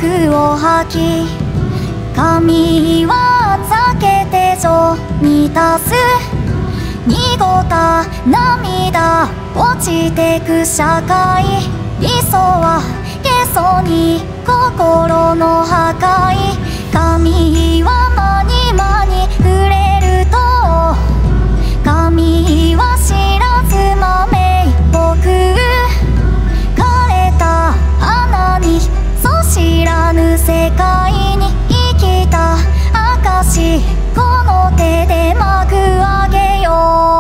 息を吐き、髪は避けてぞ満たす。濁った涙落ちてく社会、理想はゲソに心の破壊。髪は間に間に触れると、髪は知らず豆僕、枯れた穴にそう知らぬ世界に生きた証、この手で幕上げよ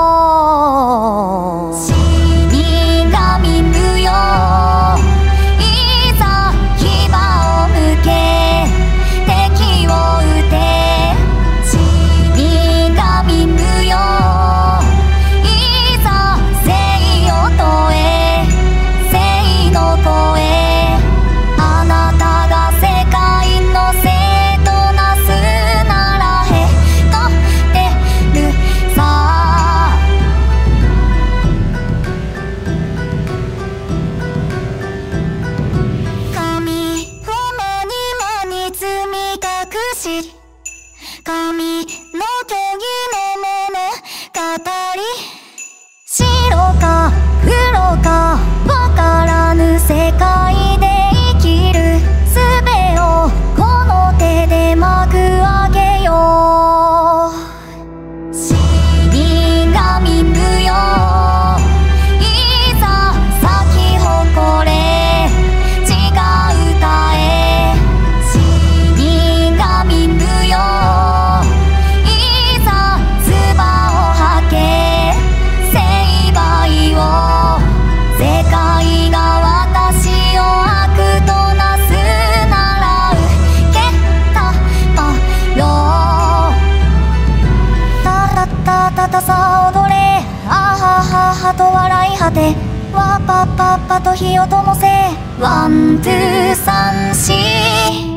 う。死神無用、いざ牙を向け敵を撃て。死神無用、いざ生を問え生の声。あなたが世界の生となすならへとってるさ。髪を間に間に積み隠し、髪の虚偽の物語。白か黒かわからぬ世界で生きる術をこの手で幕上げよう。死神無用、いざ咲き誇れ血が歌え。死神無用、いざ唾を吐け成敗を。世界が私を悪となすなら受けたまろう。たたたたたさ踊れ、あはははと笑い果て。わぱぱぱと火を灯せ、ワンツーサンシー。